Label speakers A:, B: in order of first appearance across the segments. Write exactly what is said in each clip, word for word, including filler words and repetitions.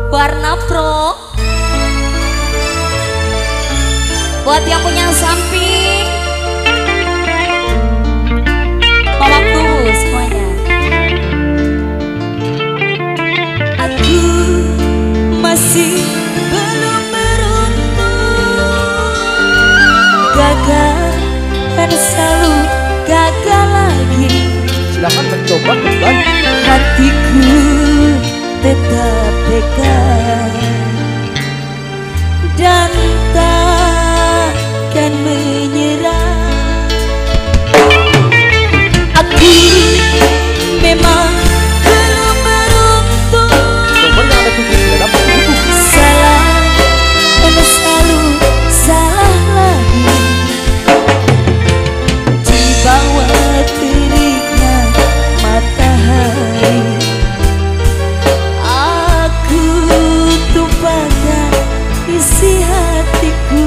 A: Warna Pro. Buat yang punya samping, Mama tunggu semuanya. Aku masih belum beruntung, gagal dan selalu gagal lagi.
B: Silahkan mencoba kembali.
A: Hatiku tetap dekat dan takkan menyerah. Aku memang belum beruntung, salah dan selalu salah lagi. Di bawah teriknya matahari, aku tumpahkan isi hatiku.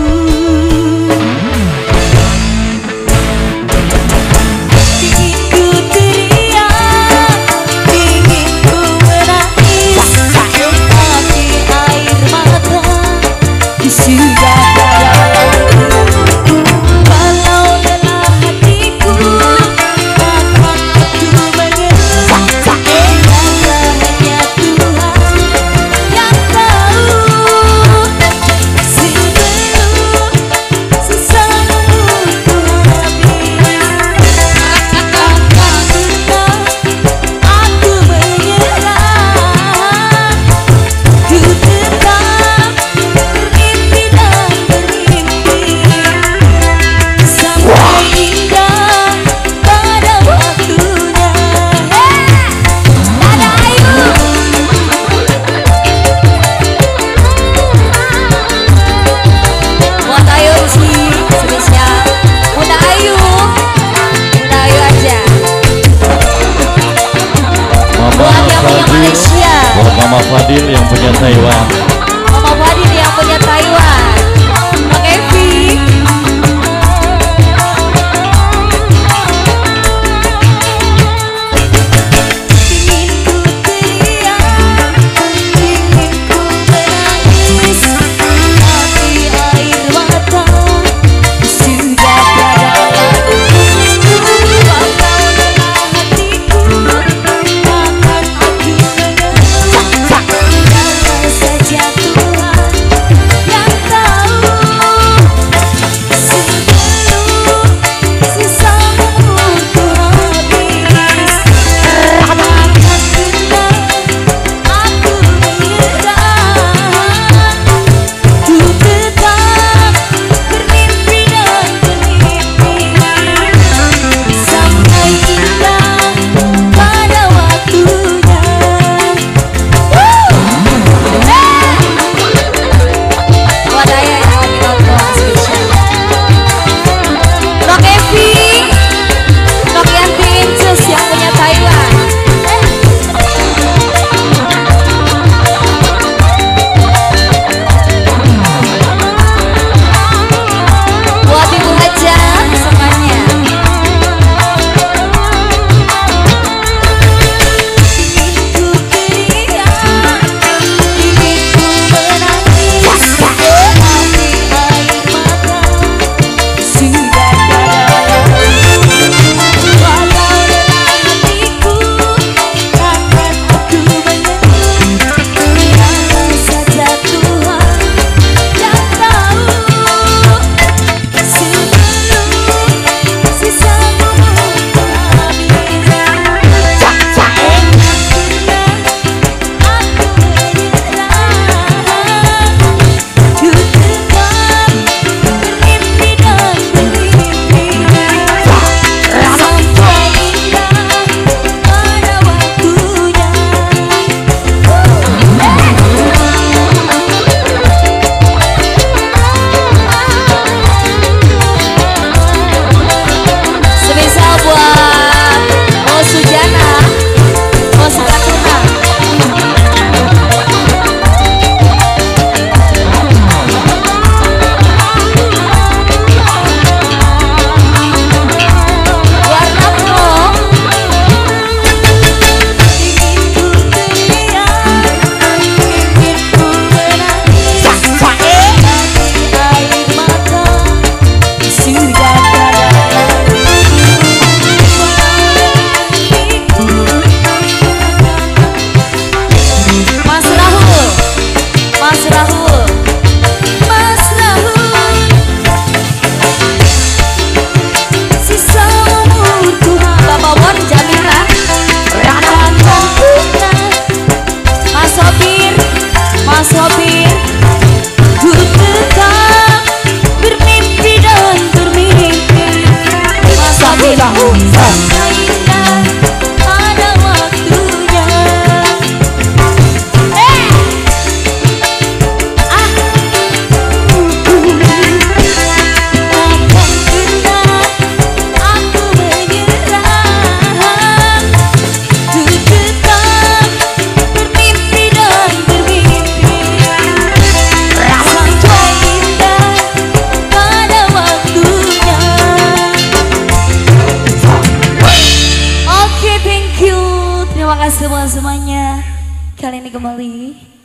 A: Ingin ku teriak, ingin ku menangis, tapi air mata sudah dalam. Walau lelah hatiku, akan aku mengeluh, karena hanya Tuhan yang tahu. Sebelum sesaatku habis, akan tetap aku menyerah. Ku tetap bermimpi dan bermimpi sampai indah pada waktunya. Ada Ayu, buat Ayu sih spesial. Bunda Ayu, Bunda Ayu aja. Buat yang punya Malaysia,
C: Buat Mama Fadil yang punya Taiwan.
A: Mama Fadil yang punya Taiwan, Bang Evi. Ingin ku teriak, ingin ku menangis, tapi air mata sudah tiada lagi. Walau lelah hatiku, akan aku mengeluh, biarlah saja halo semuanya. Kali ini kembali